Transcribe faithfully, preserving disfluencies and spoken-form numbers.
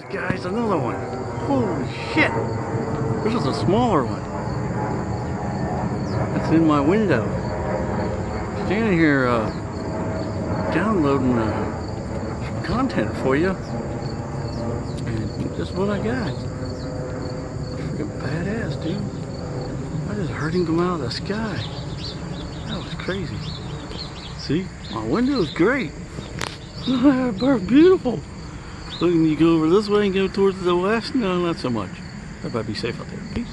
guys, another one. Holy shit! This is a smaller one. It's in my window. Standing here uh, downloading uh, some content for you. And this is what I got. Freaking badass, dude. I just heard him come out of the sky. That was crazy. See? My window's great. Bird, beautiful. Look, you go over this way and go towards the west? No, not so much. Everybody be safe out there. Peace.